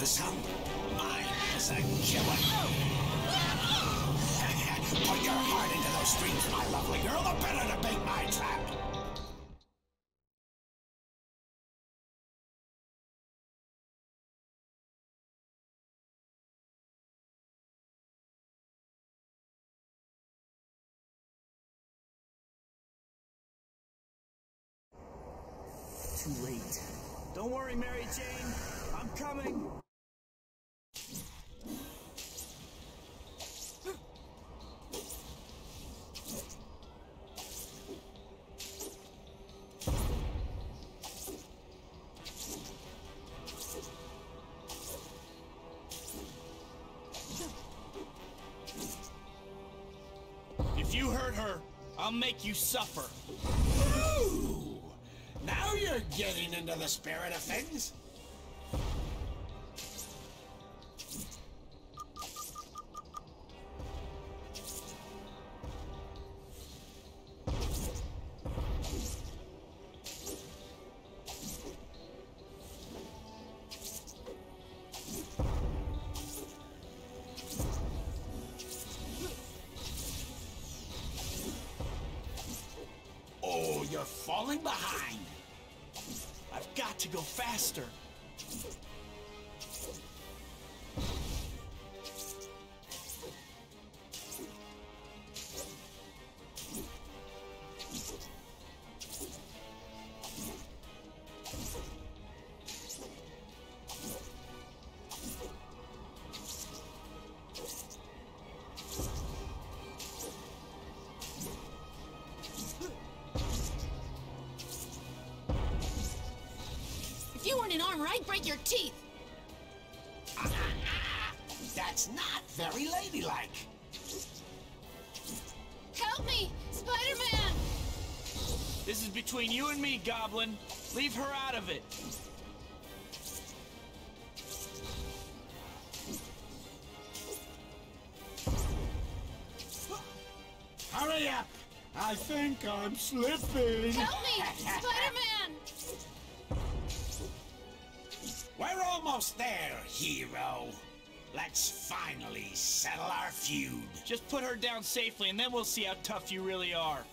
for some. Mine is a killer. Put your heart into those streams, my lovely girl, the better to bait my trap. Too late. Don't worry, Mary Jane. I'm coming. If you hurt her, I'll make you suffer. Ooh. Now you're getting into the spirit of things. Oh, you're falling behind. I've got to go faster. If you weren't in armor, I'd break your teeth. That's not very ladylike. Help me, Spider-Man! This is between you and me, Goblin. Leave her out of it. Hurry up! I think I'm slipping. Help me, Spider-Man! We're almost there, hero. Let's finally settle our feud. Just put her down safely, and then we'll see how tough you really are.